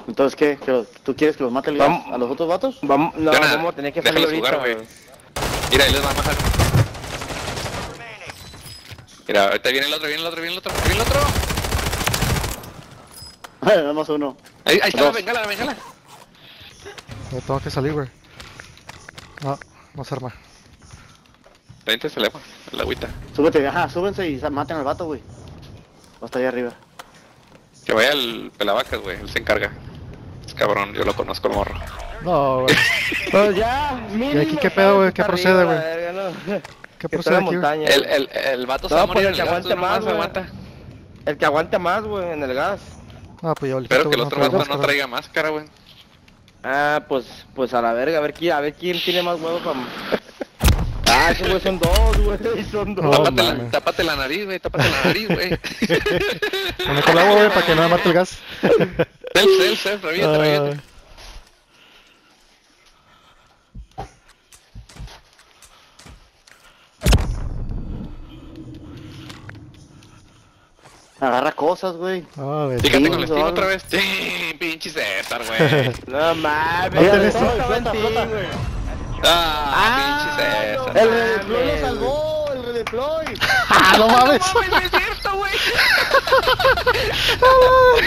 Entonces, ¿qué? ¿Tú quieres que los mate el gas a los otros vatos? Vamos, no, Yo nada, vamos a tener que salir déjalos ahorita, jugar, güey. Mira, ahí les va a matar. Mira, ahorita viene el otro, viene el otro, viene el otro, viene el otro. Nada más uno. Ahí está, Dos. la bengala. Ya tengo que salir, güey. No, no se arma. Vente, se le va, la agüita. Súbete, ajá, súbense y maten al vato, güey. Hasta allá arriba. Que vaya el pelavacas, güey, él se encarga. Es cabrón, yo lo conozco el morro. No, güey. Pues ya, mínimo. aquí qué pedo, güey? ¿Qué está procede, arriba, güey? la verga, ¿no? ¿Qué Que está en procede la aquí, güey? montaña. El vato se No, va a morir pues en el que el gas, aguante tú nomás más, güey. aguanta. El que aguante más, güey, en el gas. Ah, pues yo Espero que el no otro traigo vato no máscara. traiga máscara, güey. Ah, pues a la verga, a ver quién tiene más huevos para... Ah, esos güey son dos, güey, son dos. No, Tápate, mames. tápate la nariz, güey, tápate la nariz, güey. Me meto el agua, güey, para que no me mate el gas. Self, revienta. Agarra cosas, güey. Ah, güey. Fíjate Sí, con el Steam no. otra vez. Sí, pinche César, güey. No mames, No tenés- todo estaba en flota, ti, flota. güey. Ah, pinche César. no. El redeploy lo salvó, el redeploy. ¡Ah, no mames! No es cierto, güey.